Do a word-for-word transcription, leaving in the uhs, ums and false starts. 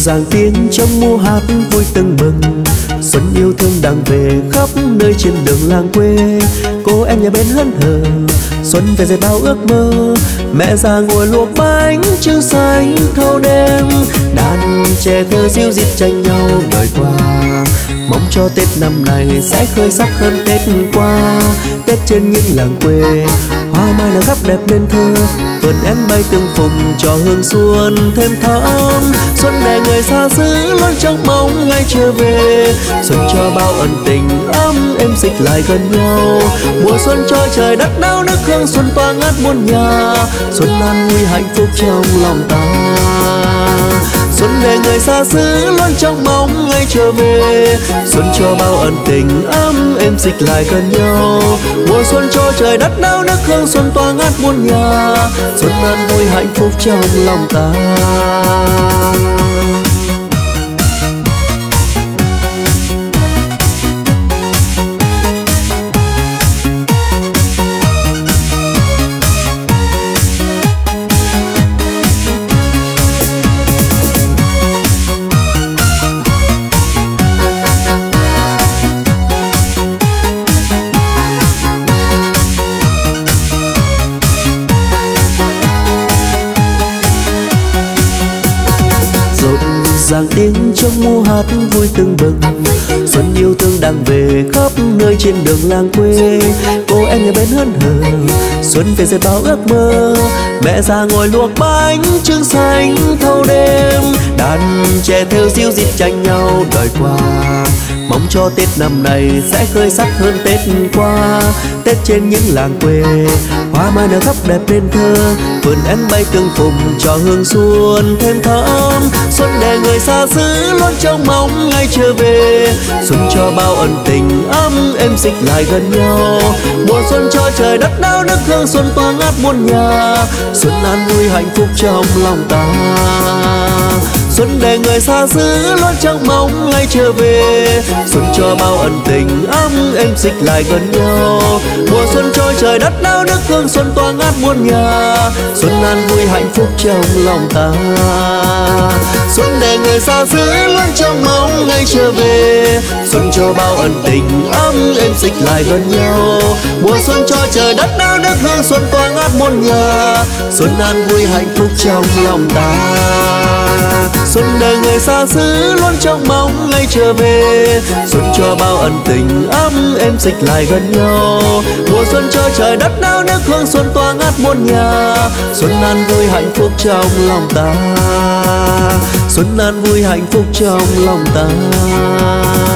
ràng tiếng trong mùa hát vui tưng bừng. Xuân yêu thương đang về khắp nơi trên đường làng quê. Cô em nhà bên hớn hở, xuân về dệt bao ước mơ. Mẹ già ngồi luộc bánh trưng xanh thâu đêm. Đàn trẻ thơ dịu dít tranh nhau đời qua, mong cho Tết năm nay sẽ khởi sắc hơn Tết qua. Tết trên những làng quê, hoa mai nở khắp đẹp nên thơ. Vườn em bay tương phùng cho hương xuân thêm thắm. Xuân để người xa xứ luôn trong mong ngày trở về. Xuân cho bao ân tình ấm êm dịch lại gần nhau. Mùa xuân cho trời đất nao nức hương xuân tỏa ngát muôn nhà. Xuân an vui hạnh phúc trong lòng ta. Xuân để người xa xứ luôn trong mong ngày trở về. Xuân cho bao ân tình ấm êm dịch lại gần nhau. Mùa xuân cho trời đất nao nức hương xuân tỏa ngát muôn nhà. Xuân an vui hạnh phúc trong lòng ta. Ràng tiếng trong mùa hát vui tưng bừng. Xuân yêu thương đang về khắp nơi trên đường làng quê. Cô em nhà bên hớn hở, xuân về dệt bao ước mơ. Mẹ già ngồi luộc bánh trưng xanh thâu đêm. Đàn trẻ theo dịu dít tranh nhau đời qua, mong cho Tết năm nay sẽ khởi sắc hơn Tết qua. Tết trên những làng quê, hoa mai nở khắp đẹp nên thơ. Vườn em bay tương phùng cho hương xuân thêm thắm. Xuân để người xa xứ luôn trong mong ngày trở về. Xuân cho bao ân tình ấm êm dịch lại gần nhau. Mùa xuân cho trời đất nao nức hương xuân tỏa ngát muôn nhà. Xuân an vui hạnh phúc trong lòng ta. Xuân để người xa xứ luôn trong mong ngày trở về. Xuân cho bao ân tình ấm êm dịch lại gần nhau. Mùa xuân cho trời đất nao nức hương xuân tỏa ngát muôn nhà. Xuân an vui hạnh phúc trong lòng ta. Xuân để người xa xứ luôn trong mong ngày trở về. Xuân cho bao ân tình ấm êm dịch lại gần nhau. Mùa xuân cho trời đất nao nức hương xuân tỏa ngát muôn nhà. Xuân an vui hạnh phúc trong lòng ta. Xuân để người xa xứ luôn trong mong ngày trở về. Xuân cho bao ân tình ấm êm dịch lại gần nhau. Mùa xuân cho trời đất nao nức hương xuân tỏa ngát muôn nhà. Xuân an vui hạnh phúc trong lòng ta. Xuân an vui hạnh phúc trong lòng ta.